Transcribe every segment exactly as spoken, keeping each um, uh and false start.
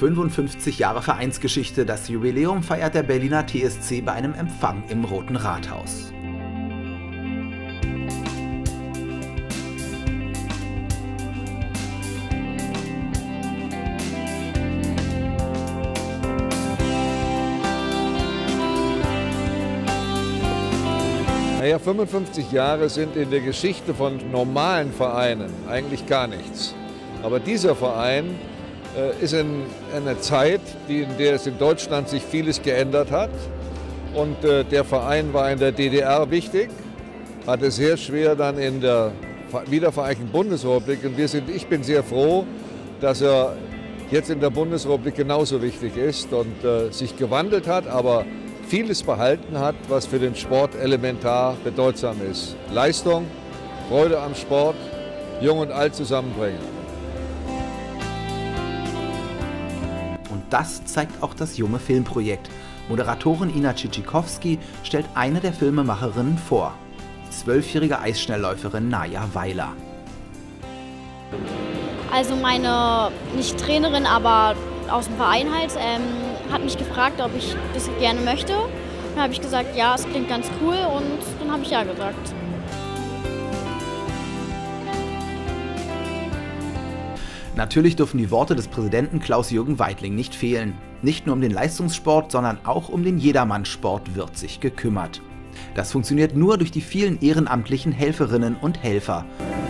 fünfundfünfzig Jahre Vereinsgeschichte, das Jubiläum feiert der Berliner T S C bei einem Empfang im Roten Rathaus. Naja, fünfundfünfzig Jahre sind in der Geschichte von normalen Vereinen eigentlich gar nichts. Aber dieser Verein äh, ist in einer Zeit, die, in der es in Deutschland sich vieles geändert hat. Und äh, der Verein war in der D D R wichtig, hatte sehr schwer dann in der wiedervereinigten Bundesrepublik. Und wir sind, ich bin sehr froh, dass er jetzt in der Bundesrepublik genauso wichtig ist und äh, sich gewandelt hat, aber vieles behalten hat, was für den Sport elementar bedeutsam ist. Leistung, Freude am Sport, Jung und Alt zusammenbringen. Und das zeigt auch das junge Filmprojekt. Moderatorin Ina Tschitschikowski stellt eine der Filmemacherinnen vor, die zwölfjährige Eisschnellläuferin Naja Weiler. Also meine, nicht Trainerin, aber aus dem Verein halt, ähm, hat mich gefragt, ob ich das gerne möchte. Dann habe ich gesagt, ja, es klingt ganz cool, und dann habe ich ja gesagt. Natürlich dürfen die Worte des Präsidenten Klaus-Jürgen Weitling nicht fehlen. Nicht nur um den Leistungssport, sondern auch um den Jedermannsport wird sich gekümmert. Das funktioniert nur durch die vielen ehrenamtlichen Helferinnen und Helfer.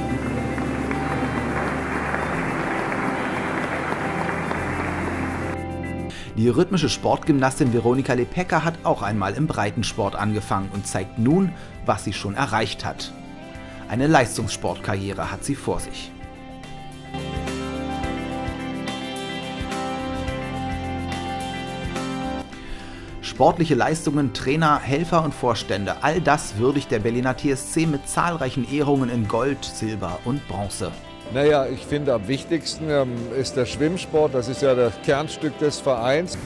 Die rhythmische Sportgymnastin Veronika Lepeka hat auch einmal im Breitensport angefangen und zeigt nun, was sie schon erreicht hat. Eine Leistungssportkarriere hat sie vor sich. Sportliche Leistungen, Trainer, Helfer und Vorstände, all das würdigt der Berliner T S C mit zahlreichen Ehrungen in Gold, Silber und Bronze. Naja, ich finde, am wichtigsten ähm, ist der Schwimmsport. Das ist ja das Kernstück des Vereins.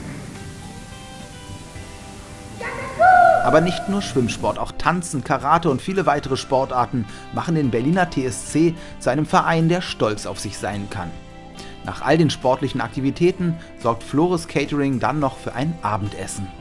Aber nicht nur Schwimmsport, auch Tanzen, Karate und viele weitere Sportarten machen den Berliner T S C zu einem Verein, der stolz auf sich sein kann. Nach all den sportlichen Aktivitäten sorgt Flores Catering dann noch für ein Abendessen.